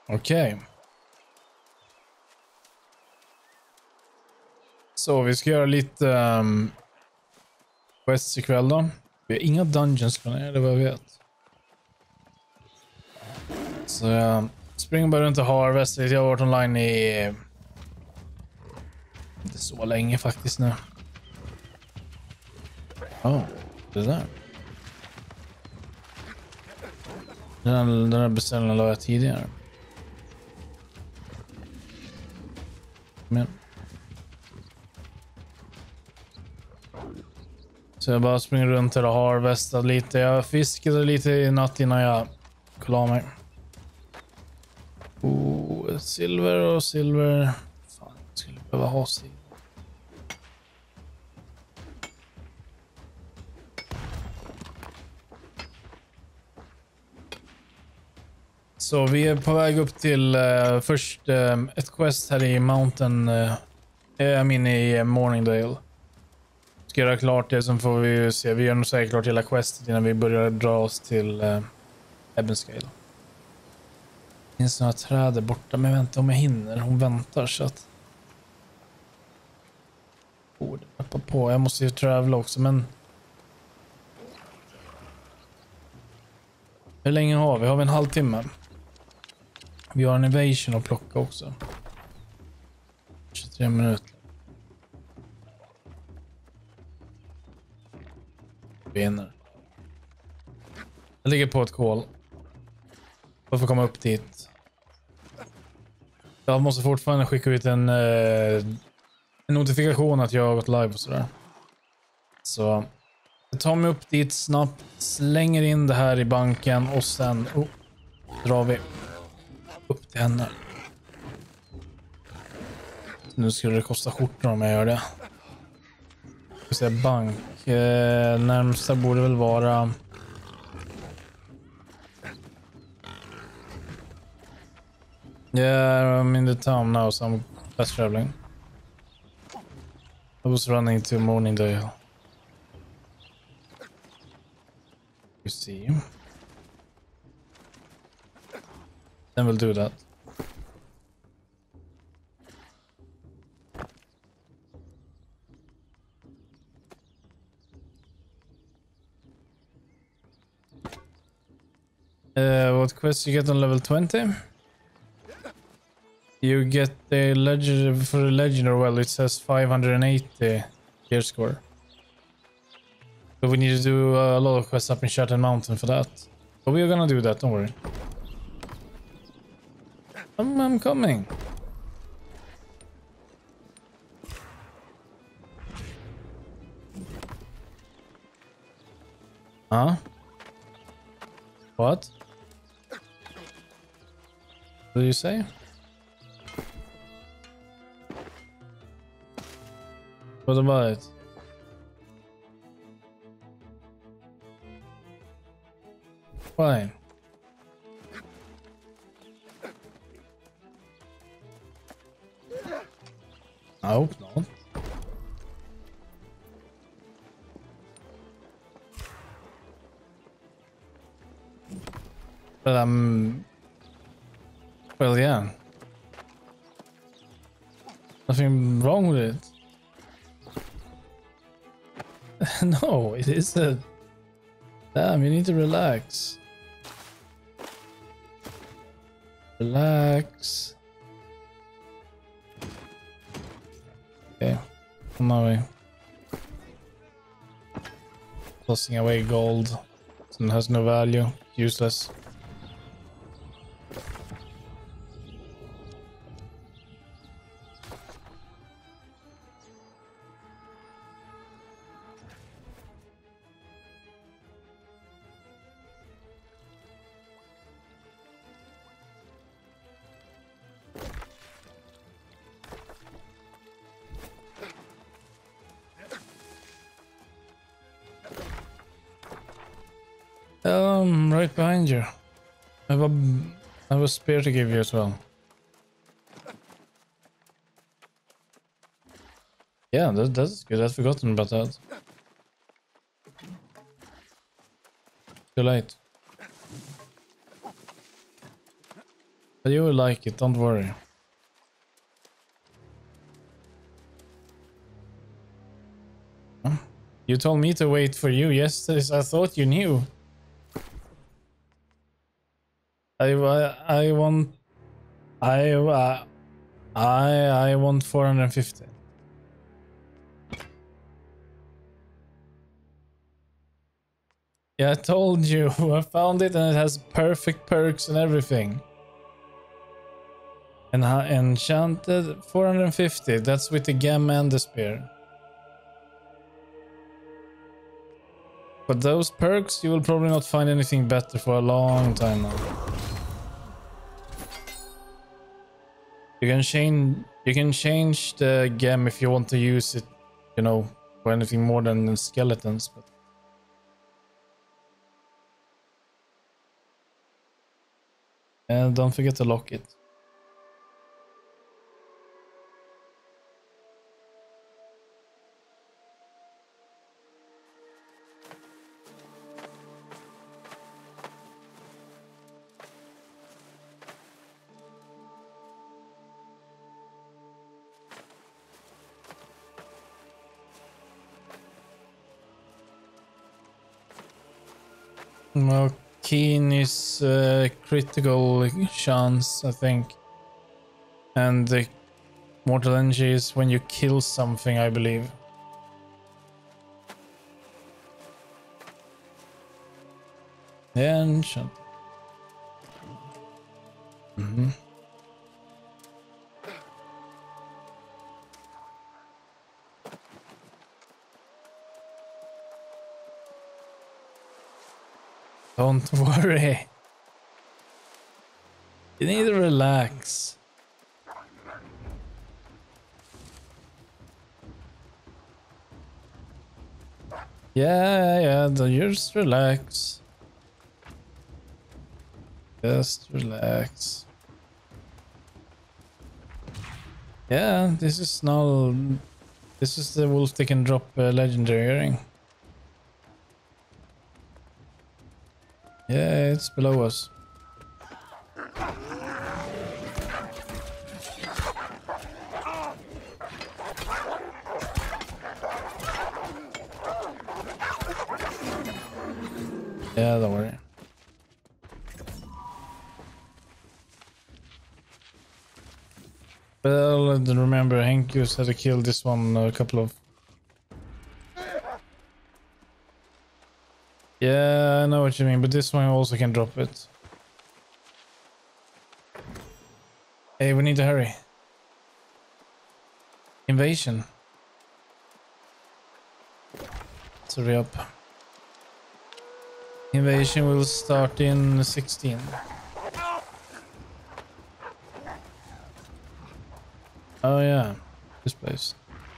Okej. Så vi ska göra lite quests ikväll då. Vi har inga dungeons planerade vad jag vet. Så jag springer bara runt och harvest. Jag har varit online i inte så länge faktiskt nu. Det där. Den här beställningen la jag tidigare. Men. Så jag bara springer runt här och harvestat lite. Jag fiskade lite i natt innan jag kollade mig. Silver och silver. Fan, jag skulle behöva ha silver. Så vi är på väg upp till först ett quest här i Mountain. Jag menar i Morningdale. Ska göra klart det, sen får vi se. Vi gör nog säkert klart hela questet innan vi börjar dra oss till Ebenscale. Det finns några träd där borta, men jag väntar om jag hinner. Hon väntar så att... Borde öppna på. Jag måste ju travla också, men... Hur länge har vi? Har vi en halvtimme? Vi har en evasion att plocka också. 23 minuter. Vinner. Jag ligger på ett kol. Jag får komma upp dit. Jag måste fortfarande skicka ut en notifikation att jag har gått live och sådär. Så jag tar mig upp dit snabbt, slänger in det här i banken och sen drar vi upp till henne. Nu skulle det kosta skjortor om jag gör det. Jag ska säga bank. Närmsta borde väl vara... Yeah, I'm in the town now, so I'm fast traveling. I was running to Morningdale. You see. Then we'll do that. What quest you get on level 20? You get the legend for the legend, or well, it says 580 gear score. But we need to do a lot of quests up in Shattered Mountain for that. But we are gonna do that, don't worry. I'm coming. Huh? What? What did you say? What about it? Fine. I hope not. But well, yeah. Nothing wrong with it. No, it isn't. Damn, you need to relax. Relax. Okay, on my way. Tossing away gold. It has no value. Useless. Right behind you. I have a spear to give you as well. Yeah, that's good. I'd forgotten about that. Too late. But you will like it, don't worry. Huh? You told me to wait for you yesterday, so I thought you knew. I want... I want 450. Yeah, I told you. I found it and it has perfect perks and everything. And enchanted 450. That's with the gem and the spear. But those perks, you will probably not find anything better for a long time now. You can change the gem if you want to use it, you know, for anything more than skeletons. But and don't forget to lock it. Well, keen is critical chance, I think. And the mortal energy is when you kill something, I believe. Yeah, enchant. Don't worry. You need to relax. Yeah, just relax. Just relax. Yeah, this is the wolf that can drop a legendary earring. Yeah, it's below us. Yeah, don't worry. Well, remember, Henkus had to kill this one a couple of... Yeah, I know what you mean, but this one also can drop it. Hey, we need to hurry. Invasion. Let's hurry up. Invasion will start in 16. Oh yeah, this place.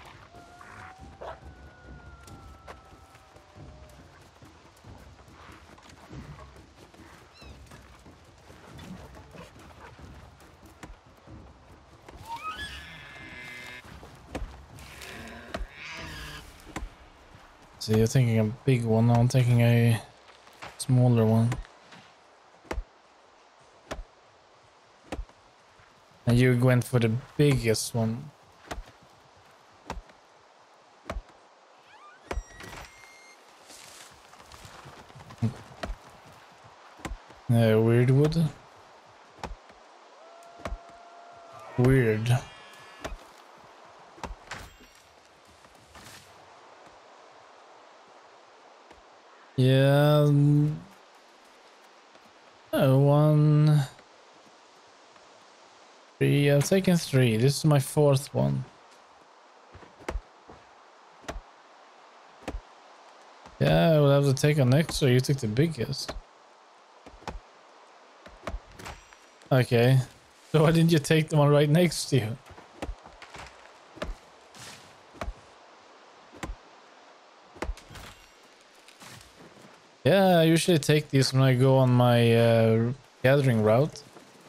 So you're thinking a big one, I'm taking a smaller one. And you went for the biggest one. Weird wood. Weird. Yeah. 1, 3. I've taken 3. This is my 4th one. Yeah, I will have to take an extra. You took the biggest. Okay. So why didn't you take the one right next to you? Yeah, I usually take these when I go on my gathering route.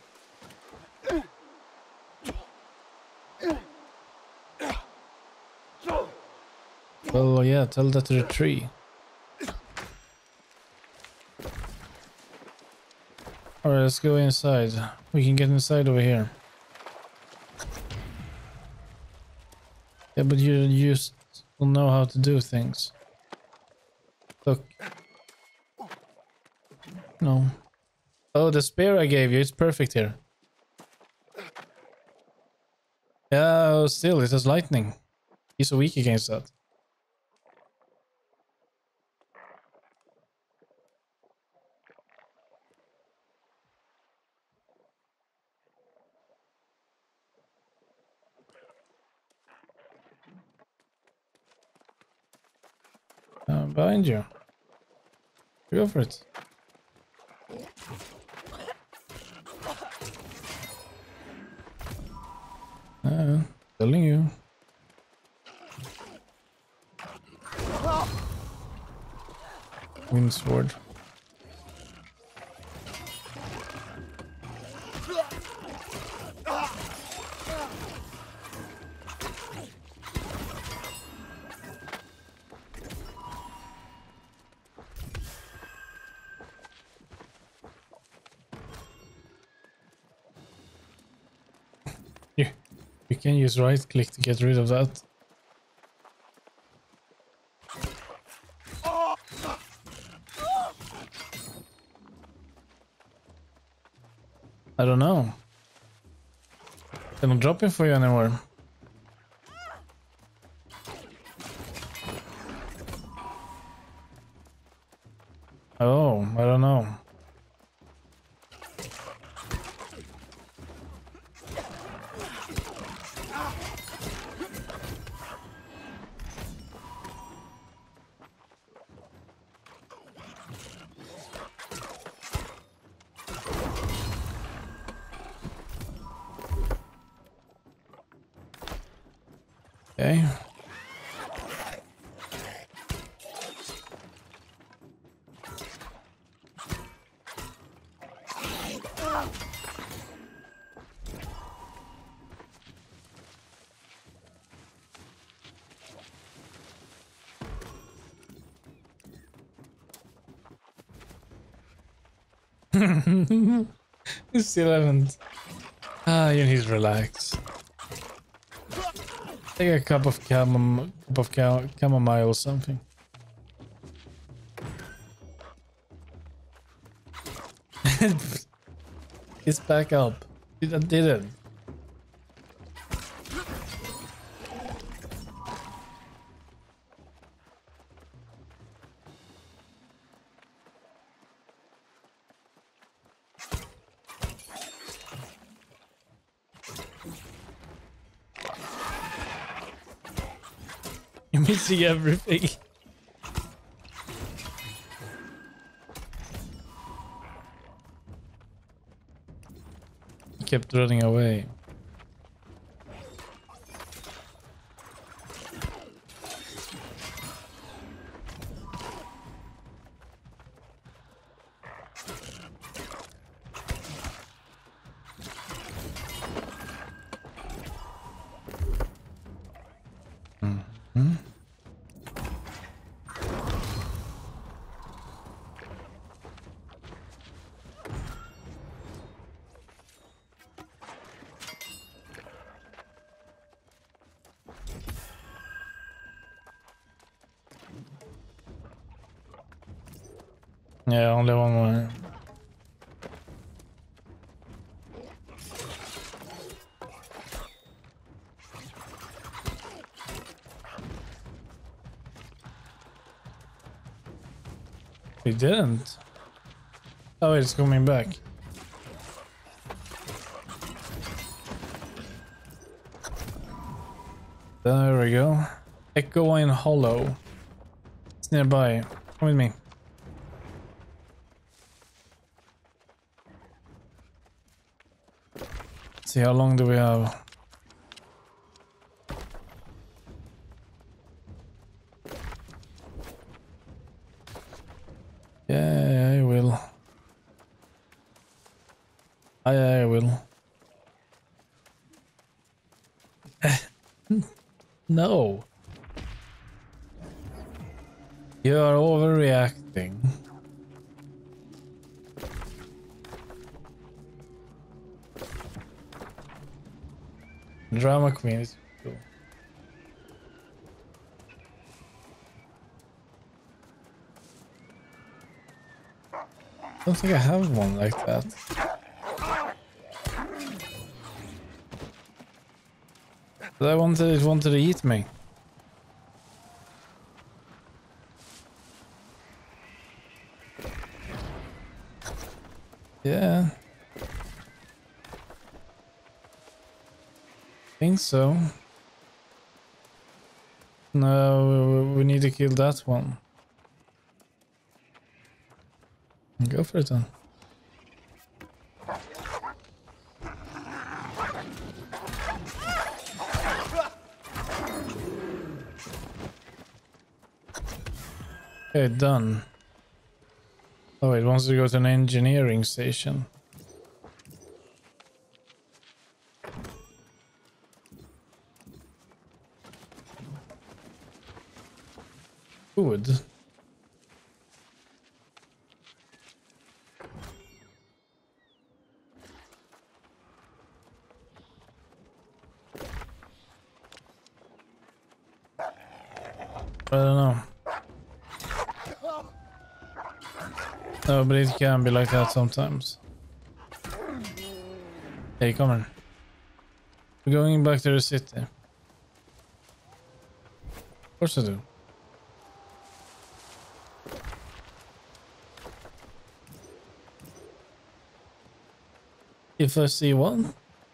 Well, yeah, tell that to the tree. Alright, let's go inside. We can get inside over here. Yeah, but you just don't know how to do things. Look. No. Oh, the spear I gave you, it's perfect here. Yeah, still, it has lightning. He's so weak against that. Behind you. Go for it. Telling you. Wind sword. You can use right click to get rid of that. I don't know. They're not dropping for you anymore. Oh, I don't know. Okay. You still haven't. Ah, you need to relax. Take a cup of chamomile or something. It's back up. I didn't. You're missing everything. He kept running away. Yeah, only one more. We didn't. Oh, it's coming back. There we go. Echoing Hollow. It's nearby. Come with me. See how long do we have? Yeah, I will. I will. No. You are overreacting. Drama queen is cool. I don't think I have one like that. But it wanted to eat me. Yeah. Think so. No, we need to kill that one. Go for it then. Okay, done. Oh, it wants to go to an engineering station. Food. I don't know. No, but it can be like that sometimes. Hey, come on. We're going back to the city. Of course I do. If I see one?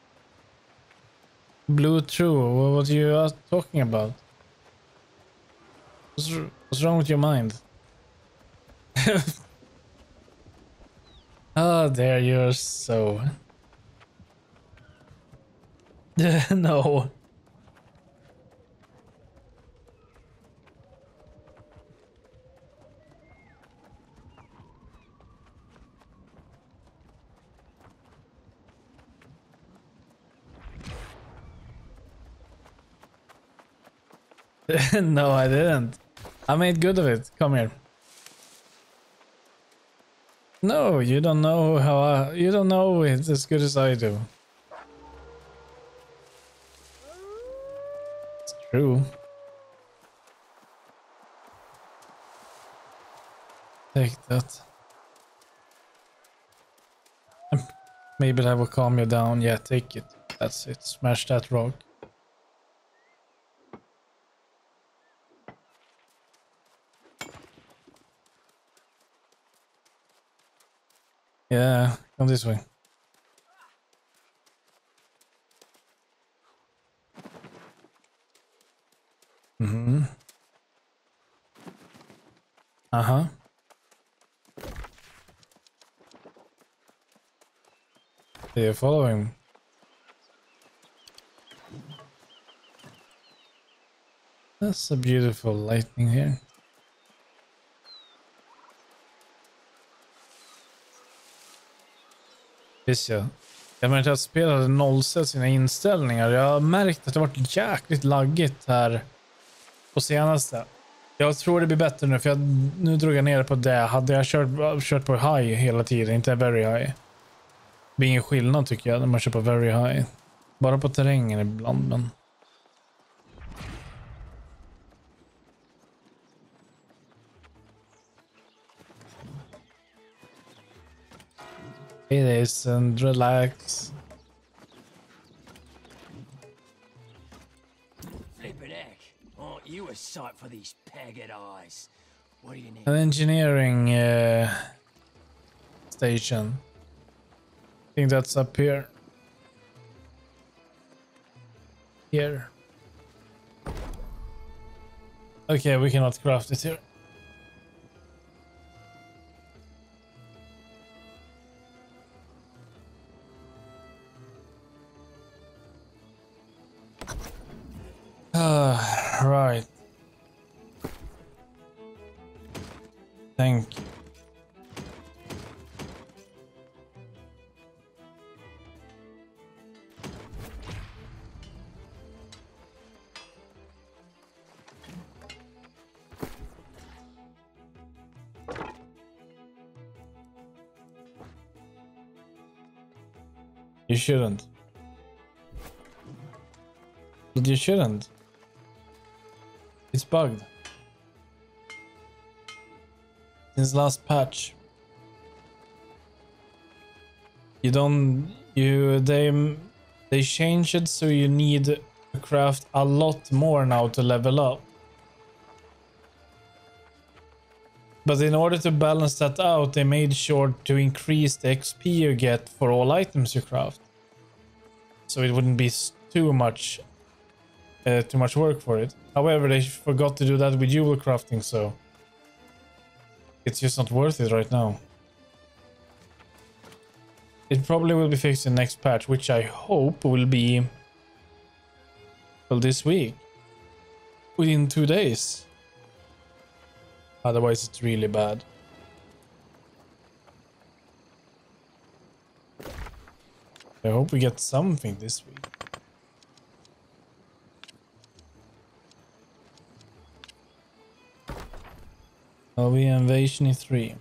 Blue true, what are you talking about? What's wrong with your mind? Oh, there you're so... No. No, I didn't. I made good of it. Come here. No, you don't know how you don't know it as good as I do. It's true. Take that. Maybe that will calm you down. Yeah, take it. That's it. Smash that rock. Yeah, come this way. Mm-hmm. Uh-huh. You're following. That's a beautiful lightning here. Visst ja. Jag märkte att spelet hade nollsett sina inställningar. Jag har märkt att det varit jäkligt laggigt här på senaste. Jag tror det blir bättre nu för nu drog jag ner på det. Hade jag kört på high hela tiden, inte very high. Det blir ingen skillnad tycker jag när man kör på very high. Bara på terrängen ibland, men... It is, and relax. Flippin' heck. Aren't you a sight for these pegged eyes? What do you need? An engineering station. I think that's up here. Here. Okay, we cannot craft it here. Right. Thank you. You shouldn't. But you shouldn't. It's bugged. Since last patch. You don't... They changed it so you need to craft a lot more now to level up. But in order to balance that out, they made sure to increase the XP you get for all items you craft. So it wouldn't be too much work for it. However, they forgot to do that with jewel crafting, so it's just not worth it right now. It probably will be fixed in next patch, which I hope will be, well, this week. Within 2 days. Otherwise, it's really bad. I hope we get something this week. Are we invasion in 3?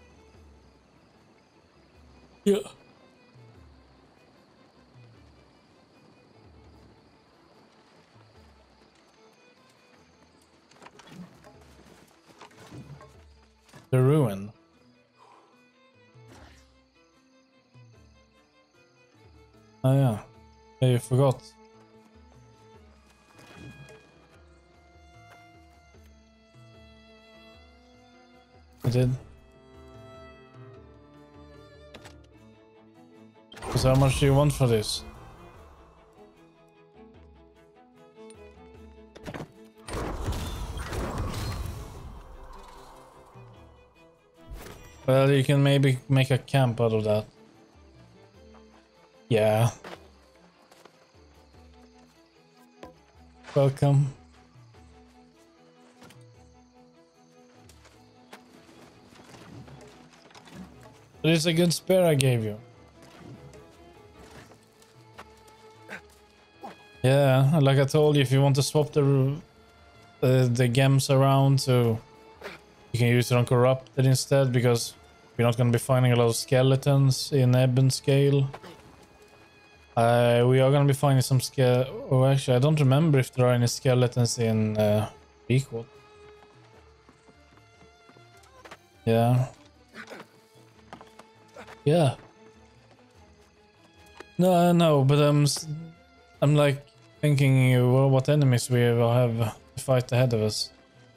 Yeah. The ruin. Oh yeah. Yeah, you forgot. I did. So how much do you want for this? Well, you can maybe make a camp out of that. Yeah. Welcome. It is a good spare I gave you. Yeah, like I told you, if you want to swap the gems around, so you can use it on corrupted instead, because we're not going to be finding a lot of skeletons in Ebon Scale. We are going to be finding some oh, actually, I don't remember if there are any skeletons in Requel. Yeah. Yeah. No, no, but I'm like thinking what enemies we will have to fight ahead of us.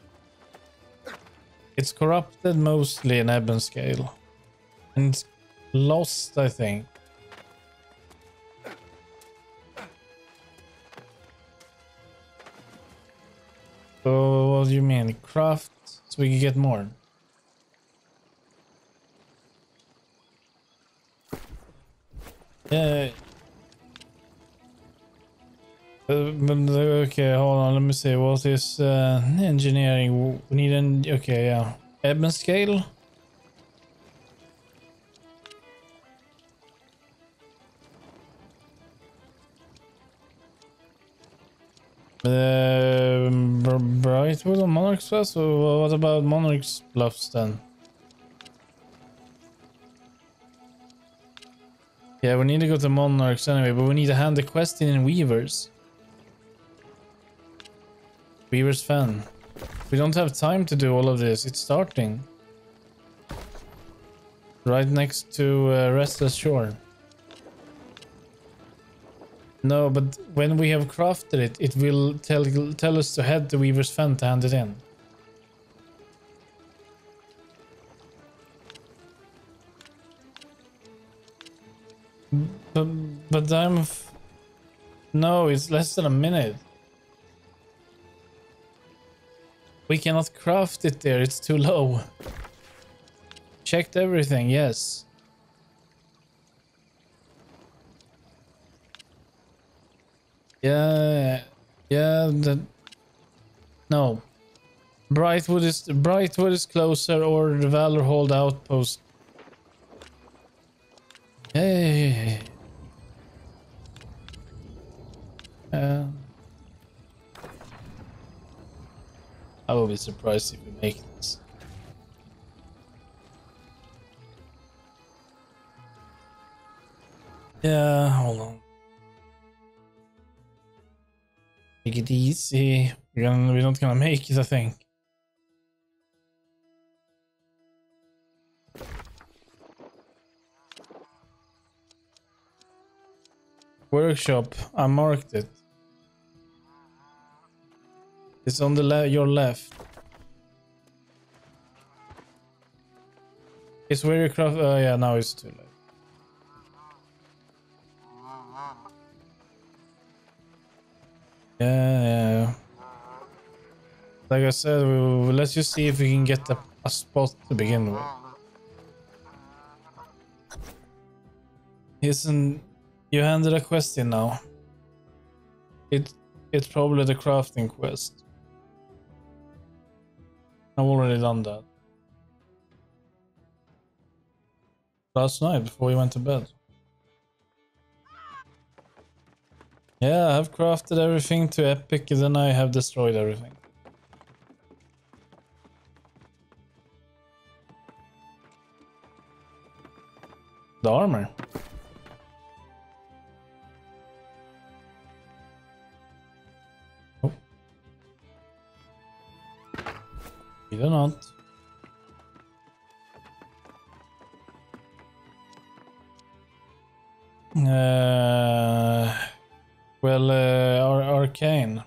It's corrupted mostly in Ebon Scale. And it's lost, I think. So what do you mean? Craft so we can get more? Yeah. Okay, hold on. Let me see. What is engineering? We need an... Okay, yeah. Ebon Scale? Brightwood on Monarch's Bluffs? So what about Monarch's Bluffs then? Yeah, we need to go to Monarchs anyway, but we need to hand the quest in Weavers. Weaver's Fen. We don't have time to do all of this. It's starting. Right next to Restless Shore. No, but when we have crafted it, it will tell us to head to Weaver's Fen to hand it in. But no, it's less than a minute. We cannot craft it there, it's too low. Checked everything, yes. Yeah, no. Brightwood is closer, or the Valorhold outpost. Hey. I will be surprised if we make this. Yeah, hold on. Take it easy. We're not gonna make it, I think. Workshop. I marked it. It's on the your left. It's where you craft. Yeah, now it's too late. Yeah. Like I said, let's just see if we can get a spot to begin with. Isn't you handed a quest in now? It's probably the crafting quest. I've already done that last night before we went to bed. Yeah, I have crafted everything to epic, and then I have destroyed everything. The armor. Oh. You do not. Well, arcane.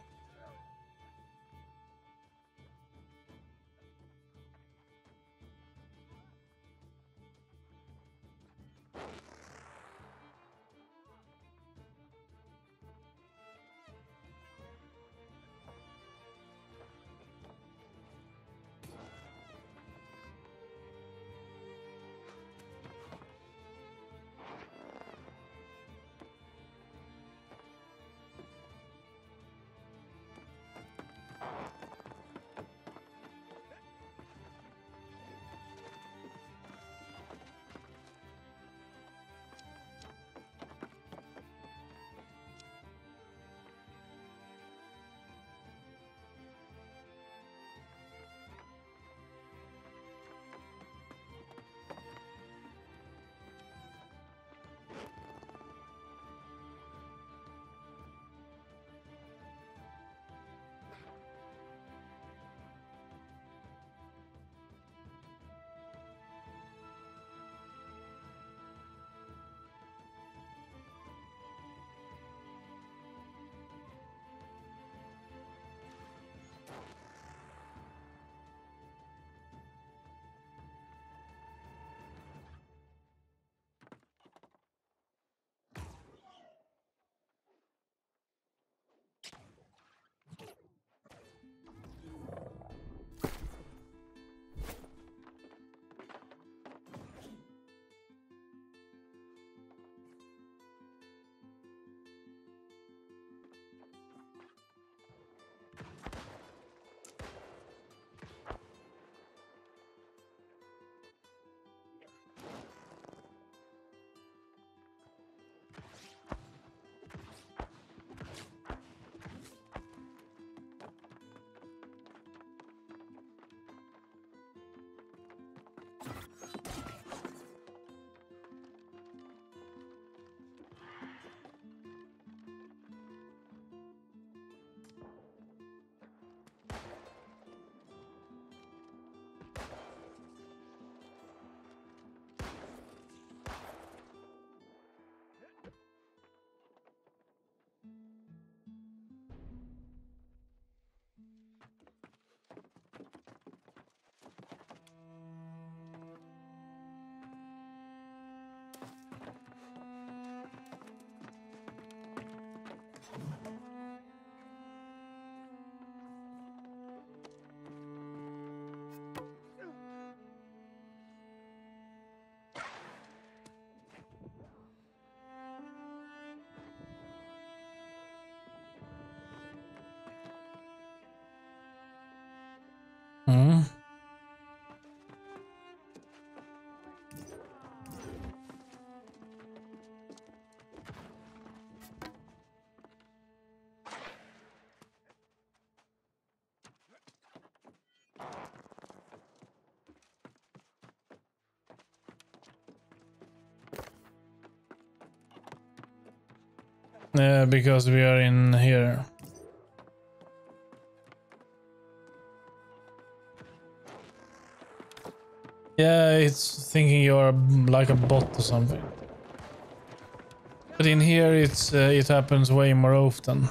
Mm. Because we are in here. Yeah, it's thinking you're like a bot or something. But in here, it happens way more often.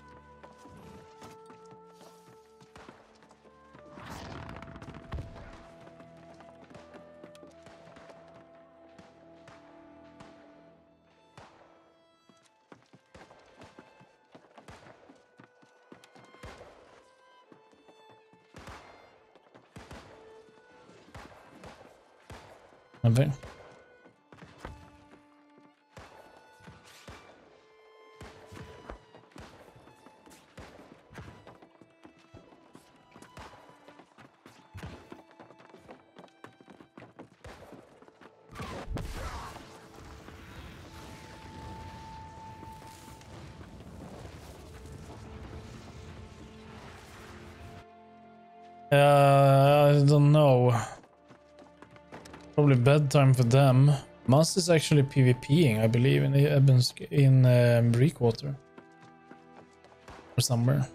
I think. I don't know. Probably bedtime for them. Must is actually PvPing, I believe, in Breakwater. Or somewhere.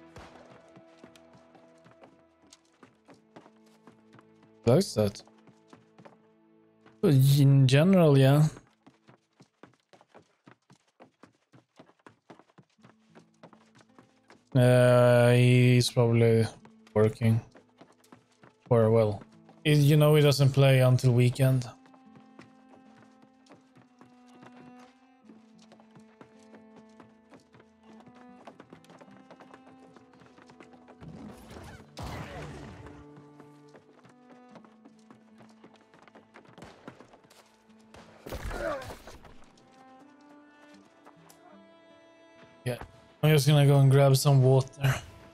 Likes that. But in general, yeah. He's probably working. Or well, you know, he doesn't play until weekend. Yeah, I'm just gonna go and grab some water.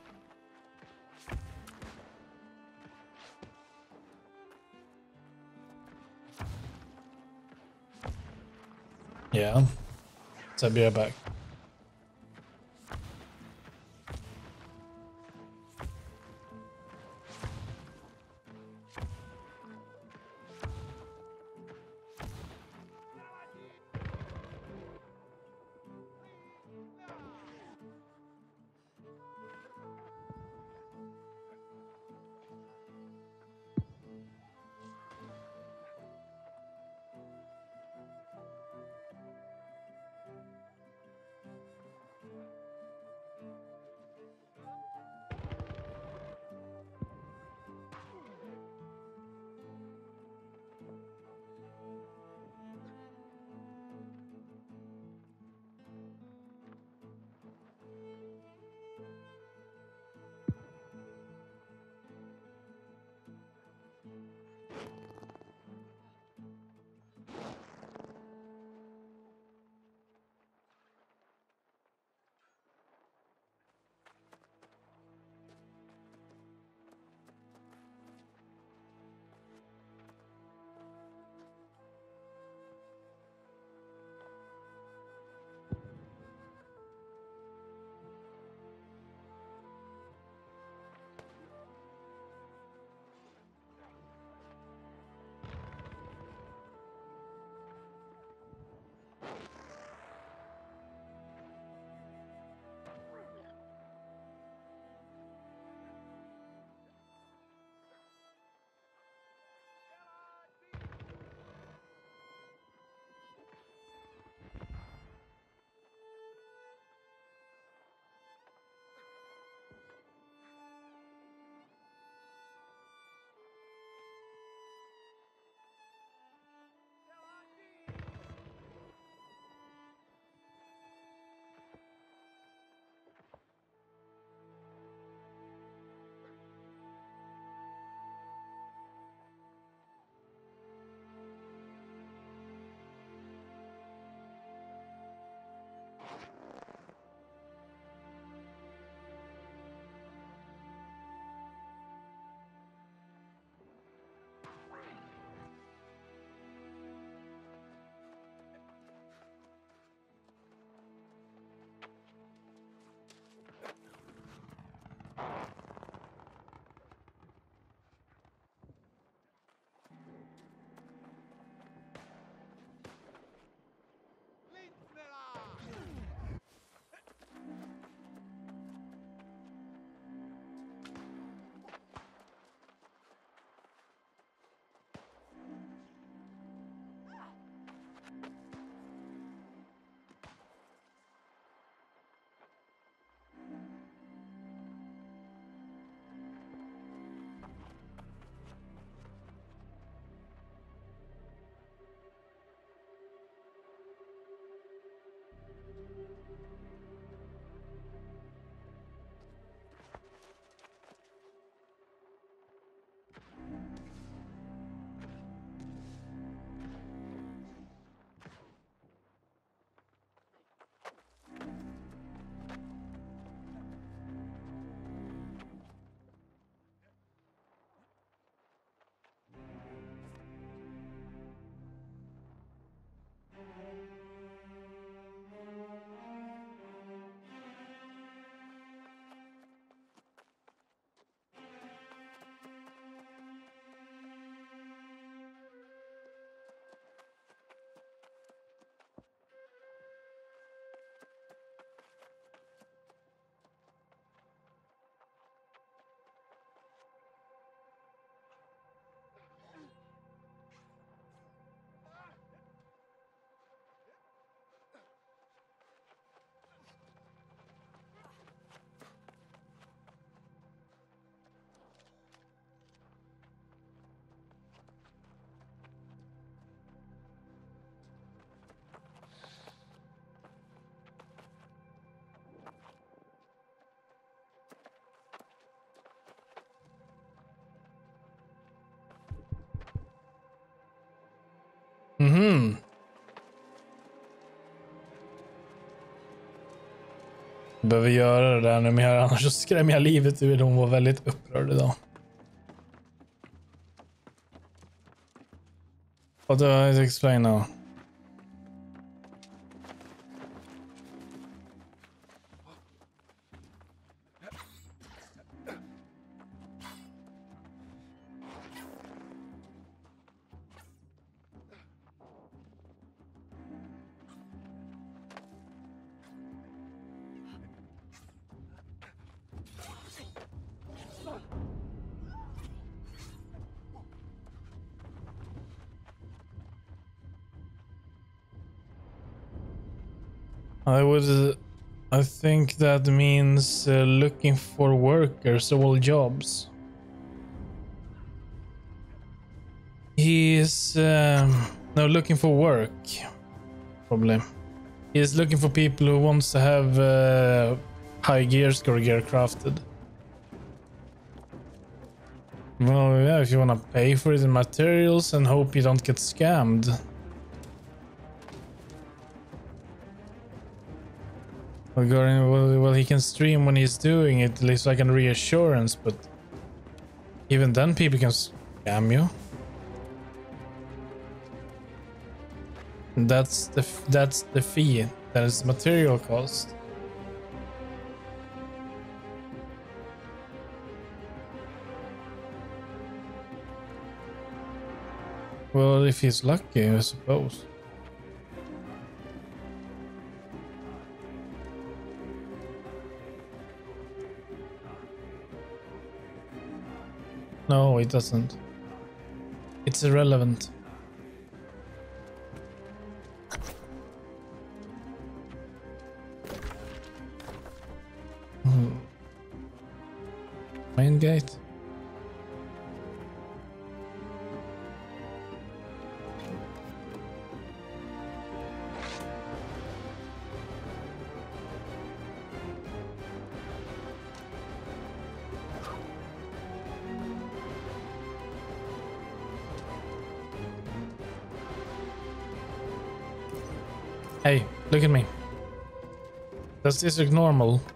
Yeah, so I'll be right back. Mhm. Behöver göra det där nu mer, annars så skrämmer jag livet ur. Hon var väldigt upprörd idag. What do I explain now? I think that means looking for workers, all jobs. He is no looking for work, probably. He is looking for people who wants to have high gear score gear crafted. Well, yeah, if you want to pay for it in materials and hope you don't get scammed. Well, he can stream when he's doing it, at least like a reassurance, but even then people can scam you. That's the fee. That is material cost. Well, if he's lucky, I suppose. No, it doesn't. It's irrelevant. Main gate. Hey, look at me. Does this look normal?